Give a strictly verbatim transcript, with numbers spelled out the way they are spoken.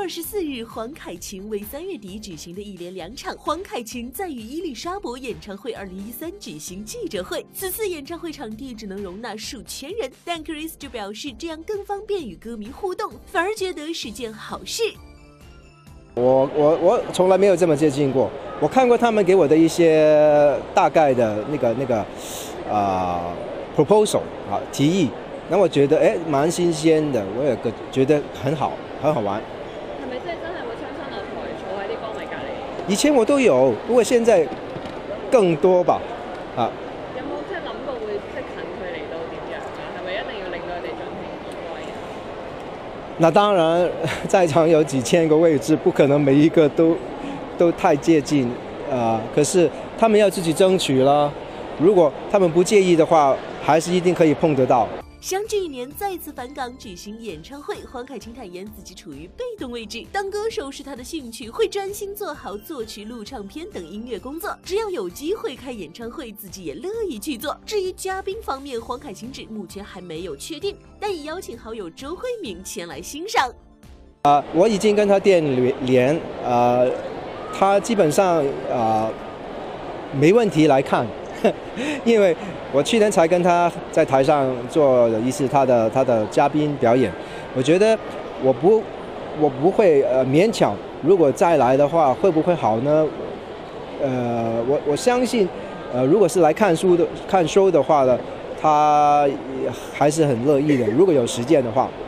二十四日，黄凯芹为三月底举行的一连两场黄凯芹在与伊丽莎白演唱会二零一三举行记者会。此次演唱会场地只能容纳数千人，但 Chris 就表示这样更方便与歌迷互动，反而觉得是件好事。 我我我从来没有这么接近过，我看过他们给我的一些大概的那个那个啊、呃、proposal 啊提议，那我觉得哎蛮新鲜的，我也觉得很好，很好玩。 係咪即係真係會親身落台坐喺啲歌迷隔離？ 以前我都有，不過現在更多吧，啊。 有冇即係諗過會即近距離到點樣啊？係咪一定要令到佢哋盡興意外啊？ 那當然，在場有幾千個位置，不可能每一個都都太接近啊、呃。可是他們要自己爭取啦。如果他們不介意的話，還是一定可以碰得到。 相距一年再次返港舉行演唱會，黃凱芹坦言自己處於被動位置，當歌手是他的興趣，會專心做好作曲、錄唱片等音樂工作。只要有機會開演唱會，自己也樂意去做。至於嘉賓方面，黃凱芹指目前還沒有確定，但已邀請好友周慧敏前來欣賞。 啊、呃，我已經跟他電聯，啊、呃，他基本上啊、呃、沒問題來看。因為我去年才跟他在台上做了一次他的他的嘉賓表演，我覺得我不我不會呃勉強，如果再來的話會不會好呢？呃，我我相信，呃，如果是來看書的看show的話呢，他還是很樂意的，如果有時間的話。